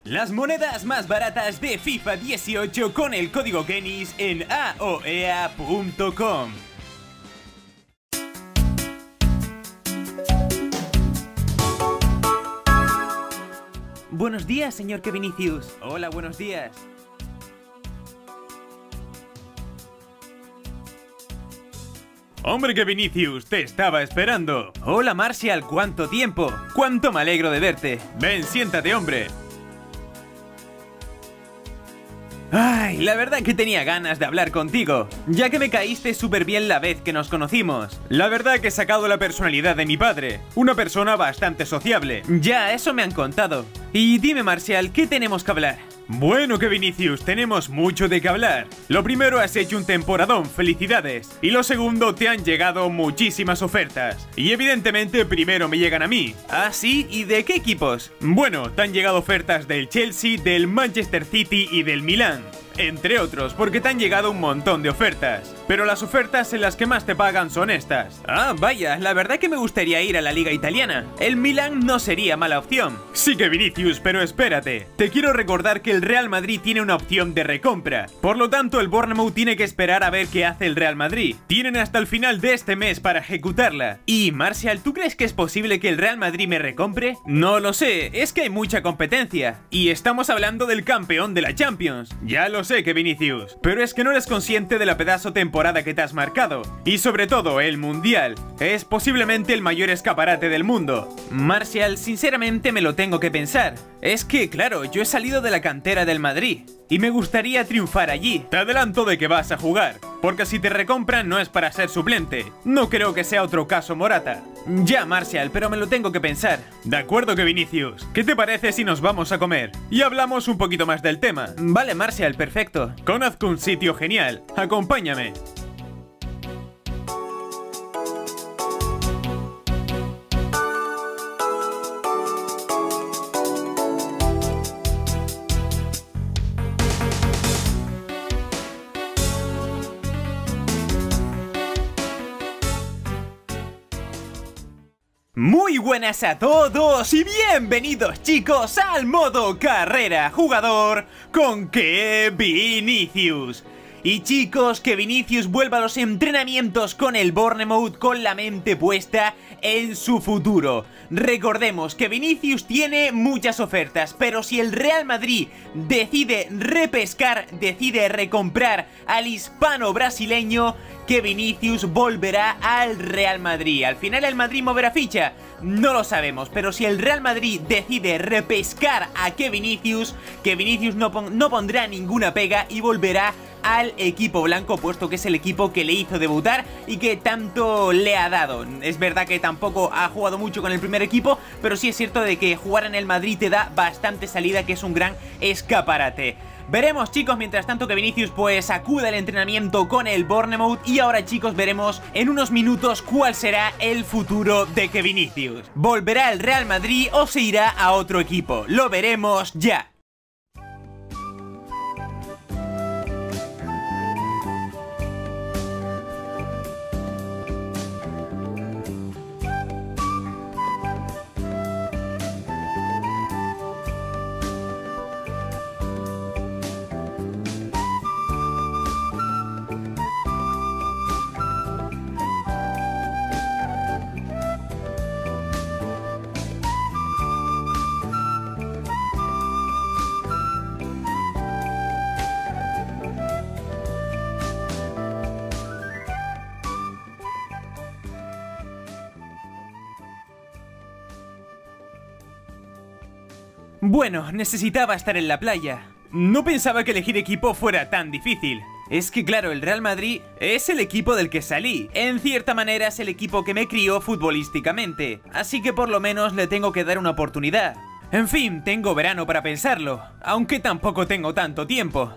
Las monedas más baratas de FIFA 18 con el código GENIS en aoea.com. Buenos días, señor que Vinicius. Hola, buenos días. Hombre que Vinicius, te estaba esperando. Hola Martial, ¿cuánto tiempo? Cuánto me alegro de verte. Ven, siéntate, hombre. Ay, la verdad que tenía ganas de hablar contigo, ya que me caíste súper bien la vez que nos conocimos. La verdad que he sacado la personalidad de mi padre, una persona bastante sociable. Ya, eso me han contado. Y dime, Martial, ¿qué tenemos que hablar? Bueno, que Vinicius, tenemos mucho de qué hablar. Lo primero, has hecho un temporadón, felicidades. Y lo segundo, te han llegado muchísimas ofertas. Y evidentemente primero me llegan a mí. ¿Ah, sí? ¿Y de qué equipos? Bueno, te han llegado ofertas del Chelsea, del Manchester City y del Milán, entre otros, porque te han llegado un montón de ofertas. Pero las ofertas en las que más te pagan son estas. Ah, vaya, la verdad que me gustaría ir a la liga italiana. El Milán no sería mala opción. Sí que Vinicius, pero espérate. Te quiero recordar que el Real Madrid tiene una opción de recompra. Por lo tanto, el Bournemouth tiene que esperar a ver qué hace el Real Madrid. Tienen hasta el final de este mes para ejecutarla. Y, Martial, ¿tú crees que es posible que el Real Madrid me recompre? No lo sé, es que hay mucha competencia. Y estamos hablando del campeón de la Champions. Ya lo sé que Vinicius, pero es que no eres consciente de la pedazo temporada que te has marcado. Y sobre todo, el Mundial. Es posiblemente el mayor escaparate del mundo. Martial, sinceramente me lo tengo que pensar. Es que, claro, yo he salido de la cantera del Madrid y me gustaría triunfar allí. Te adelanto de que vas a jugar, porque si te recompran no es para ser suplente. No creo que sea otro caso Morata. Ya, Martial, pero me lo tengo que pensar. De acuerdo que Vinicius. ¿Qué te parece si nos vamos a comer y hablamos un poquito más del tema? Vale, Martial, perfecto. Conozco un sitio genial. Acompáñame. Muy buenas a todos y bienvenidos, chicos, al modo carrera jugador con que Vinicius. Y chicos, que Vinicius vuelva a los entrenamientos con el Bournemouth con la mente puesta en su futuro. Recordemos que Vinicius tiene muchas ofertas, pero si el Real Madrid decide repescar, decide recomprar al hispano brasileño, que Vinicius volverá al Real Madrid. ¿Al final el Madrid moverá ficha? No lo sabemos, pero si el Real Madrid decide repescar a que Vinicius no pondrá ninguna pega y volverá al equipo blanco, puesto que es el equipo que le hizo debutar y que tanto le ha dado. Es verdad que tampoco ha jugado mucho con el primer equipo, pero sí es cierto de que jugar en el Madrid te da bastante salida, que es un gran escaparate. Veremos, chicos, mientras tanto que Vinicius pues acude al entrenamiento con el Bournemouth. Y ahora, chicos, veremos en unos minutos cuál será el futuro de que Vinicius. ¿Volverá al Real Madrid o se irá a otro equipo? Lo veremos ya. Bueno, necesitaba estar en la playa. No pensaba que elegir equipo fuera tan difícil. Es que claro, el Real Madrid es el equipo del que salí. En cierta manera es el equipo que me crió futbolísticamente. Así que por lo menos le tengo que dar una oportunidad. En fin, tengo verano para pensarlo, aunque tampoco tengo tanto tiempo.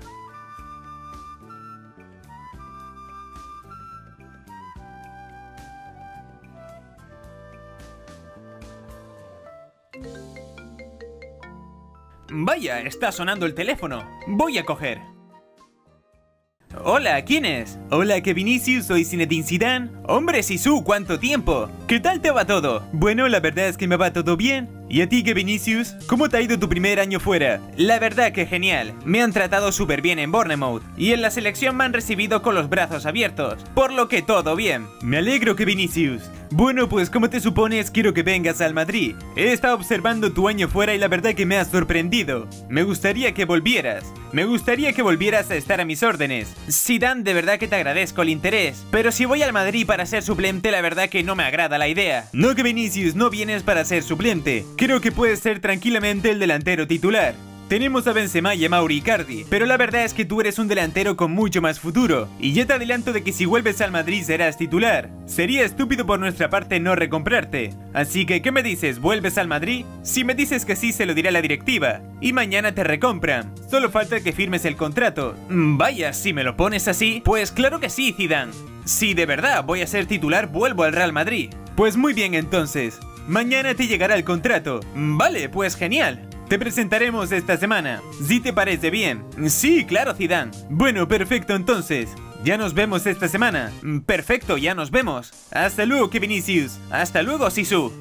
Vaya, está sonando el teléfono. Voy a coger. Hola, ¿quién es? Hola, que Vinicius, soy Zinedine Zidane. Hombre, Sisu, ¿cuánto tiempo? ¿Qué tal te va todo? Bueno, la verdad es que me va todo bien. ¿Y a ti, que Vinicius? ¿Cómo te ha ido tu primer año fuera? La verdad que genial, me han tratado súper bien en Bournemouth y en la selección me han recibido con los brazos abiertos, por lo que todo bien. Me alegro, que Vinicius. Bueno, pues como te supones, quiero que vengas al Madrid. He estado observando tu año fuera y la verdad que me has sorprendido. Me gustaría que volvieras. Me gustaría que volvieras a estar a mis órdenes. Zidane, de verdad que te agradezco el interés, pero si voy al Madrid para ser suplente, la verdad que no me agrada la idea. No, que Vinicius, no vienes para ser suplente. Creo que puedes ser tranquilamente el delantero titular. Tenemos a Benzema y a Mauro Icardi, pero la verdad es que tú eres un delantero con mucho más futuro, y ya te adelanto de que si vuelves al Madrid serás titular. Sería estúpido por nuestra parte no recomprarte. Así que, ¿qué me dices? ¿Vuelves al Madrid? Si me dices que sí, se lo diré a la directiva, y mañana te recompran. Solo falta que firmes el contrato. Vaya, si me lo pones así, pues claro que sí, Zidane. Si de verdad voy a ser titular, vuelvo al Real Madrid. Pues muy bien entonces. Mañana te llegará el contrato. Vale, pues genial. Te presentaremos esta semana, si te parece bien. Sí, claro, Zidane. Bueno, perfecto entonces. Ya nos vemos esta semana. Perfecto, ya nos vemos. Hasta luego, que Vinicius. Hasta luego, Sisu.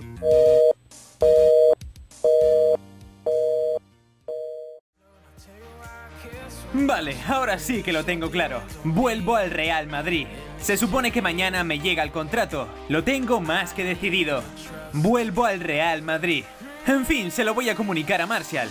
Vale, ahora sí que lo tengo claro. Vuelvo al Real Madrid. Se supone que mañana me llega el contrato. Lo tengo más que decidido. Vuelvo al Real Madrid. En fin, se lo voy a comunicar a Martial.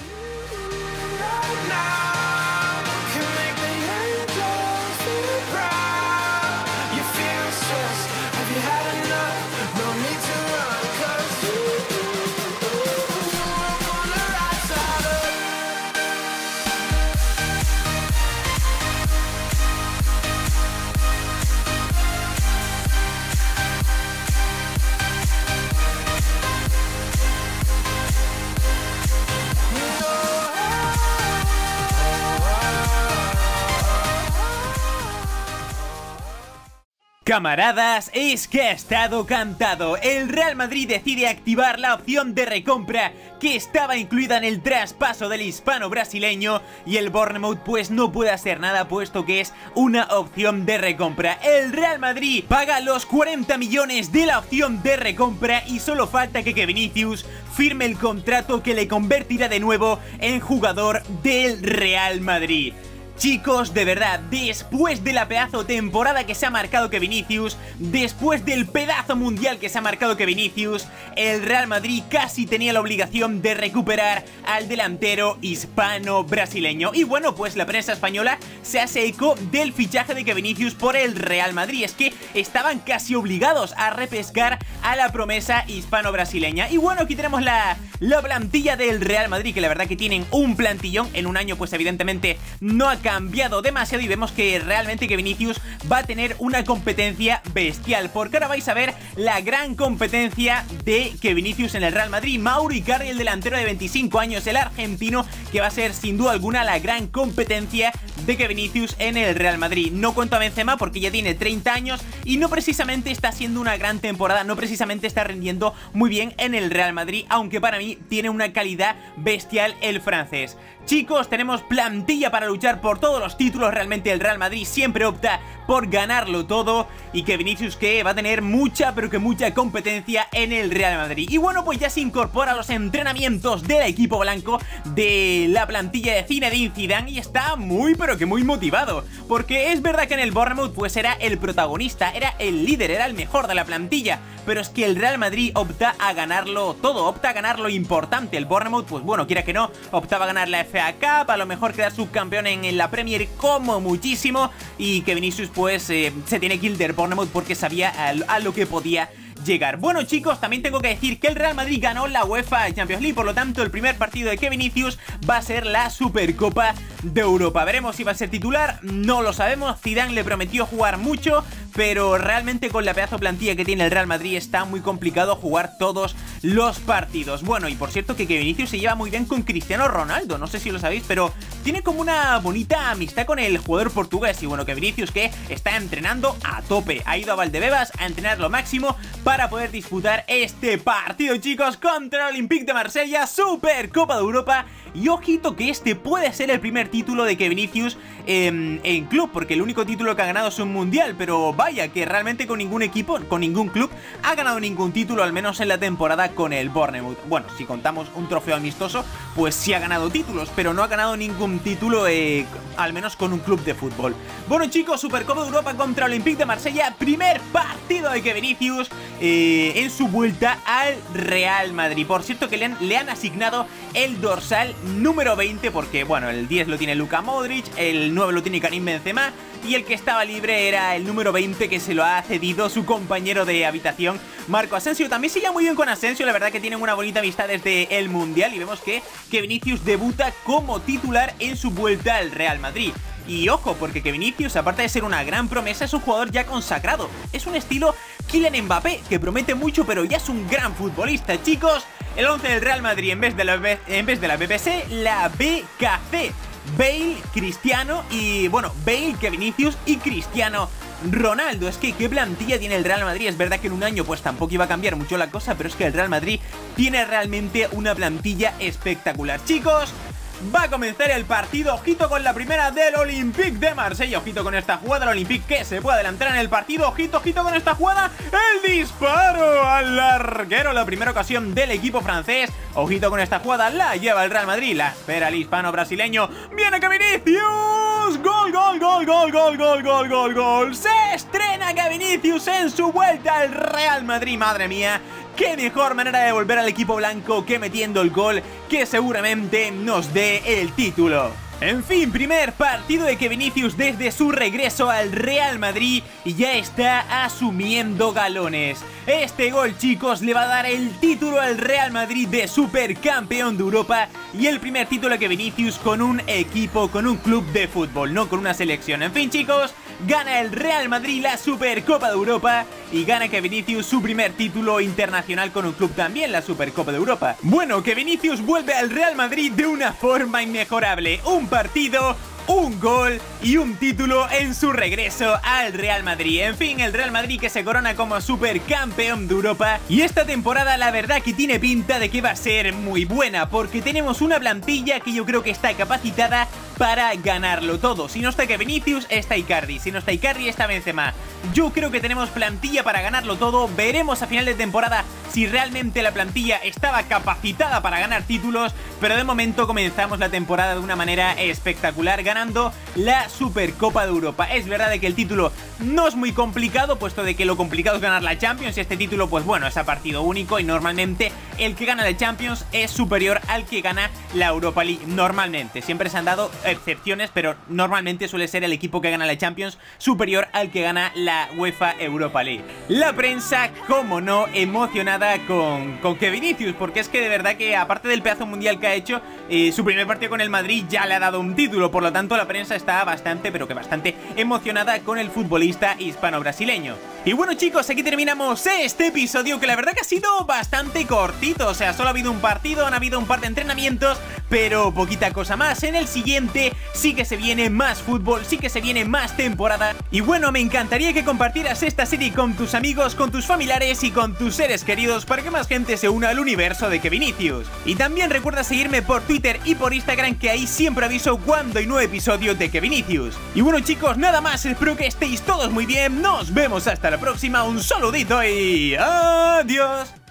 Camaradas, es que ha estado cantado. El Real Madrid decide activar la opción de recompra que estaba incluida en el traspaso del hispano-brasileño, y el Bournemouth pues no puede hacer nada puesto que es una opción de recompra. El Real Madrid paga los 40 millones de la opción de recompra y solo falta que Vinicius firme el contrato que le convertirá de nuevo en jugador del Real Madrid. Chicos, de verdad, después de la pedazo temporada que se ha marcado que Vinicius, después del pedazo mundial que se ha marcado que Vinicius, el Real Madrid casi tenía la obligación de recuperar al delantero hispano-brasileño. Y bueno, pues la prensa española se hace eco del fichaje de que Vinicius por el Real Madrid. Es que estaban casi obligados a repescar a la promesa hispano-brasileña. Y bueno, aquí tenemos la plantilla del Real Madrid, que la verdad que tienen un plantillón. En un año pues evidentemente no ha cambiado demasiado y vemos que realmente que Vinicius va a tener una competencia bestial, porque ahora vais a ver la gran competencia de que Vinicius en el Real Madrid. Mauro Icardi, el delantero de 25 años, el argentino, que va a ser sin duda alguna la gran competencia de que Vinicius en el Real Madrid. No cuento a Benzema porque ya tiene 30 años y no precisamente está haciendo una gran temporada, no precisamente está rindiendo muy bien en el Real Madrid, aunque para mí tiene una calidad bestial el francés. Chicos, tenemos plantilla para luchar por todos los títulos. Realmente el Real Madrid siempre opta por ganarlo todo, y que Vinicius que va a tener mucha, pero que mucha competencia en el Real Madrid. Y bueno, pues ya se incorpora a los entrenamientos del equipo blanco de la plantilla de Zinedine Zidane y está muy, pero que muy motivado, porque es verdad que en el Bournemouth pues era el protagonista, era el líder, era el mejor de la plantilla, pero es que el Real Madrid opta a ganarlo todo, opta a ganar lo importante. El Bournemouth, pues bueno, quiera que no, optaba a ganar la FA Cup, a lo mejor quedar subcampeón en la Premier como muchísimo, y que Vinicius pues se tiene que ir del Bournemouth porque sabía a lo que podía llegar. Bueno, chicos, también tengo que decir que el Real Madrid ganó la UEFA Champions League, por lo tanto el primer partido de que Vinicius va a ser la Supercopa de Europa. Veremos si va a ser titular, no lo sabemos. Zidane le prometió jugar mucho, pero realmente con la pedazo plantilla que tiene el Real Madrid está muy complicado jugar todos los partidos. Bueno, y por cierto que Vinicius se lleva muy bien con Cristiano Ronaldo, no sé si lo sabéis, pero tiene como una bonita amistad con el jugador portugués. Y bueno, que Vinicius que está entrenando a tope, ha ido a Valdebebas a entrenar lo máximo para poder disputar este partido, chicos, contra el Olympique de Marsella, Supercopa de Europa. Y ojito que este puede ser el primer título de que Vinicius en club, porque el único título que ha ganado es un mundial, pero vaya vaya, que realmente con ningún equipo, con ningún club ha ganado ningún título, al menos en la temporada con el Bournemouth. Bueno, si contamos un trofeo amistoso, pues sí ha ganado títulos, pero no ha ganado ningún título, al menos con un club de fútbol. Bueno chicos, Supercopa de Europa contra Olympique de Marsella, primer partido de que Vinicius en su vuelta al Real Madrid. Por cierto que le han asignado el dorsal número 20 porque, bueno, el 10 lo tiene Luka Modric, el 9 lo tiene Karim Benzema y el que estaba libre era el número 20 que se lo ha cedido su compañero de habitación, Marco Asensio. También se lleva muy bien con Asensio, la verdad que tienen una bonita amistad desde el Mundial y vemos que Vinicius debuta como titular en su vuelta al Real Madrid. Y ojo, porque que Vinicius, aparte de ser una gran promesa, es un jugador ya consagrado. Es un estilo Kylian Mbappé, que promete mucho, pero ya es un gran futbolista, chicos. El 11 del Real Madrid, en vez de la BBC, la BKC. Bale, Cristiano y, bueno, Bale, que Vinicius y Cristiano Ronaldo. Es que qué plantilla tiene el Real Madrid. Es verdad que en un año pues tampoco iba a cambiar mucho la cosa, pero es que el Real Madrid tiene realmente una plantilla espectacular. Chicos, va a comenzar el partido. Ojito con la primera del Olympique de Marsella. Ojito con esta jugada del Olympique que se puede adelantar en el partido. Ojito, ojito con esta jugada. El disparo al larguero. La primera ocasión del equipo francés. Ojito con esta jugada. La lleva el Real Madrid. La espera el hispano brasileño. Viene que Vinicius. Gol, gol, gol, gol, gol, gol, gol, gol, gol. Se estrena que Vinicius en su vuelta al Real Madrid. Madre mía. Qué mejor manera de volver al equipo blanco que metiendo el gol que seguramente nos dé el título. En fin, primer partido de que Vinicius desde su regreso al Real Madrid ya está asumiendo galones. Este gol, chicos, le va a dar el título al Real Madrid de supercampeón de Europa y el primer título que Vinicius con un equipo, con un club de fútbol, no con una selección. En fin, chicos, gana el Real Madrid la Supercopa de Europa y gana que Vinicius su primer título internacional con un club también, la Supercopa de Europa. Bueno, que Vinicius vuelve al Real Madrid de una forma inmejorable. Un partido, un gol y un título en su regreso al Real Madrid. En fin, el Real Madrid que se corona como supercampeón de Europa. Y esta temporada la verdad que tiene pinta de que va a ser muy buena, porque tenemos una plantilla que yo creo que está capacitada para ganarlo todo. Si no está que Vinicius, está Icardi. Si no está Icardi, está Benzema. Yo creo que tenemos plantilla para ganarlo todo. Veremos a final de temporada si realmente la plantilla estaba capacitada para ganar títulos, pero de momento comenzamos la temporada de una manera espectacular, ganando la Supercopa de Europa. Es verdad de que el título no es muy complicado, puesto de que lo complicado es ganar la Champions, y este título pues bueno, es a partido único y normalmente el que gana la Champions es superior al que gana la Europa League. Normalmente, siempre se han dado excepciones, pero normalmente suele ser el equipo que gana la Champions superior al que gana la UEFA Europa League. La prensa, como no, emocionada con que Vinicius, porque es que de verdad que aparte del pedazo mundial que ha hecho, su primer partido con el Madrid ya le ha dado un título, por lo tanto la prensa está bastante, pero que bastante emocionada con el futbolista hispano-brasileño. Y bueno chicos, aquí terminamos este episodio que la verdad que ha sido bastante cortito, o sea, solo ha habido un partido, han habido un par de entrenamientos, pero poquita cosa más. En el siguiente sí que se viene más fútbol, sí que se viene más temporada. Y bueno, me encantaría que compartieras esta serie con tus amigos, con tus familiares y con tus seres queridos para que más gente se una al universo de que Vinicius. Y también recuerda seguirme por Twitter y por Instagram, que ahí siempre aviso cuando hay nuevo episodio de que Vinicius. Y bueno chicos, nada más, espero que estéis todos muy bien, nos vemos hasta la próxima, un saludito y adiós.